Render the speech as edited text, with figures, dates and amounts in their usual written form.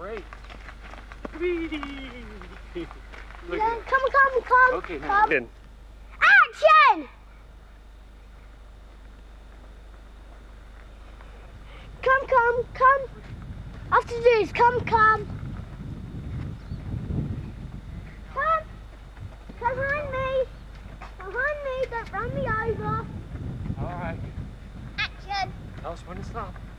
great. Look at it. Come. Okay, now. Come. Action! Come. After this, come. Come behind me. Don't run me over. All right. Action! Tell us when to stop.